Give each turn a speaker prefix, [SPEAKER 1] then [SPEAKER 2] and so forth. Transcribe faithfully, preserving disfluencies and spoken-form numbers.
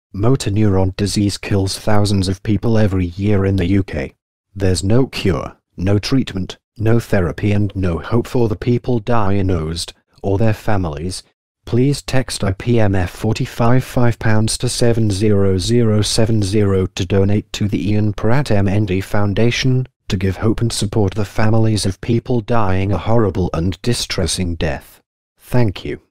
[SPEAKER 1] Motor neuron disease kills thousands of people every year in the U K. There's no cure, no treatment, no therapy and no hope for the people diagnosed, or their families. Please text I P M F forty-five five pounds to seven zero zero seven zero to donate to the Ian Pratt M N D Foundation, to give hope and support the families of people dying a horrible and distressing death. Thank you.